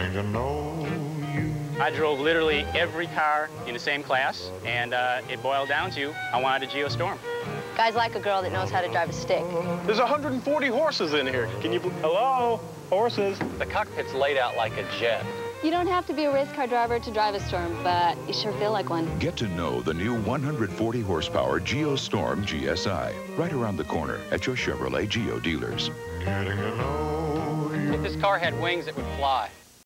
getting to know you. I drove literally every car in the same class, and it boiled down to I wanted a Geo Storm. Guys like a girl that knows how to drive a stick. There's 140 horses in here. Can you... Hello? Horses? The cockpit's laid out like a jet. You don't have to be a race car driver to drive a Storm, but you sure feel like one. Get to know the new 140 horsepower Geo Storm GSI right around the corner at your Chevrolet Geo dealers. Getting to know you. If this car had wings, it would fly.